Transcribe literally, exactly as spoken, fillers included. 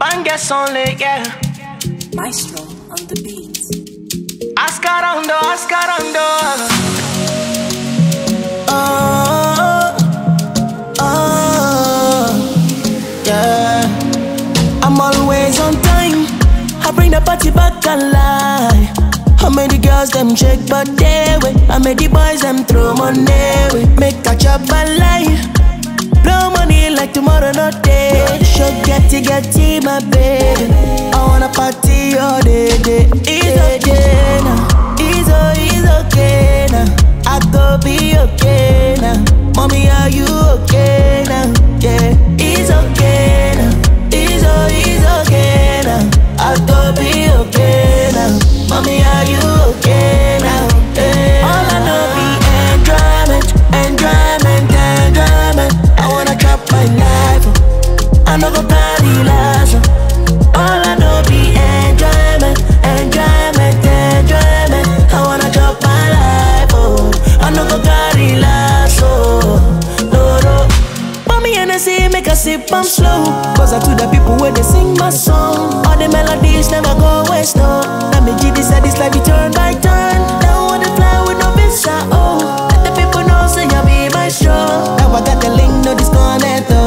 Bangas only, yeah. Maextro on the beat. Ascarando, ascarando. Oh, oh, yeah. I'm always on time. I bring the party back alive. I made the girls them shake but they way. I made the boys them throw money way. Make a chop my life. Blow money like tomorrow not day. Show getty getty my baby. I wanna party all day day. It's okay now. It's oh, it's okay now. I go be okay now. Mommy, are you okay now? Yeah, it's okay now. It's oh, it's okay now. I go be okay now. Mommy, are you okay now? Yeah. All I know be enjoyment, enjoyment, enjoyment. I wanna chop my life. I no go carry last. All I know be enjoyment, enjoyment, enjoyment. I wanna chop my life. Oh, I no go carry last. Oh, no, no. Mommy and I say make a sip, I'm slow. Cause I to the people where they sing my song. All the melodies never go waste, no. Let me give this at this life, turn by turn. Now I wanna fly with no visa, oh. Let the people know, say I be my show. Now I got the link, no disconnect, oh.